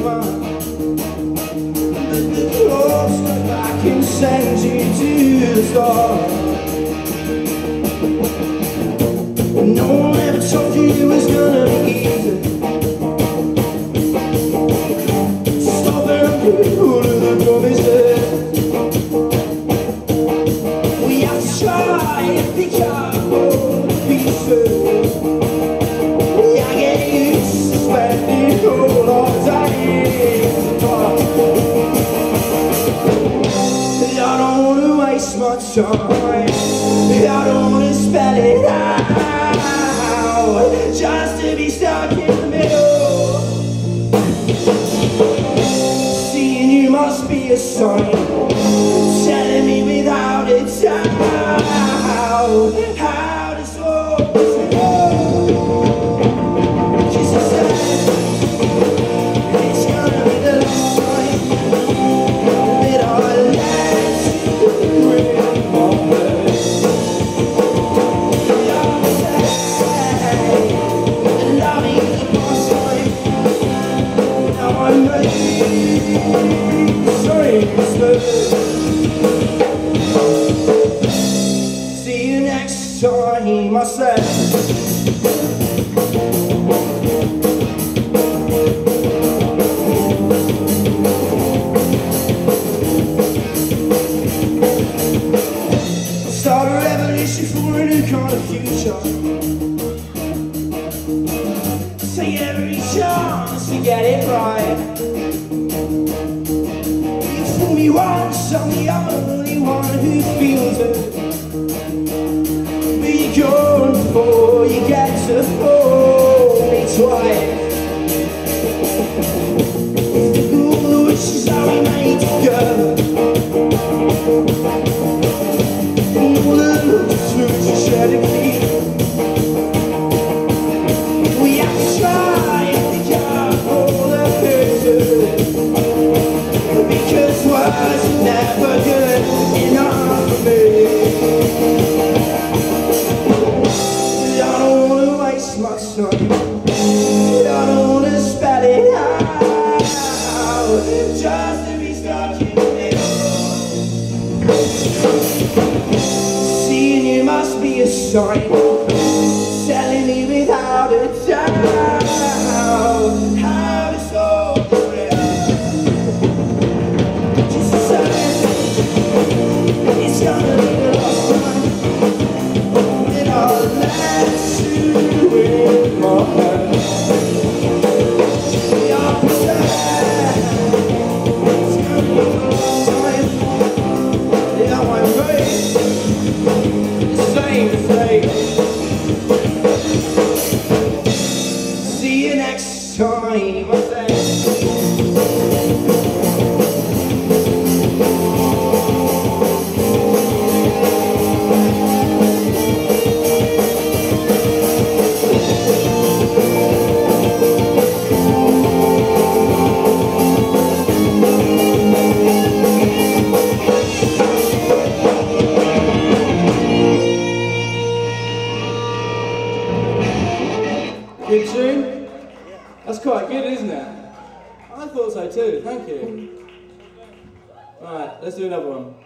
one. But the clocks go back and send you to the start. No one ever told you it was gonna be easy. Stop and all of the promises. We have to try and pick up all the pieces. I get used to spending all our days apart. I don't want to waste my time. I don't want to spell it out. Just to be stuck in the middle. Seeing you must be a sign, telling me without a doubt how this all must go. 'Cause you said it's gonna be the last time that I let you in my head. See you next time, I said. Start a revolution for a new kind of future. Take every chance to get it right. Fool me once, I'm the only one who feels it. Be gone before you get to fool me twice. If the good wishes are we made together, all the looks through to shed a key. We have to try and pick up all the pieces. Because words are never good enough for me. I don't want to waste my time. I don't want to spell it out. Just to be stuck in the middle. Seeing you must be a sign, telling me without a doubt how this all it's gonna be the last time that I'll let you in my head. We are pretend it's gonna be the last time that I won't break the same mistake. See you next time, I say. Good tune? That's quite good, isn't it? I thought so too, thank you. Alright, let's do another one.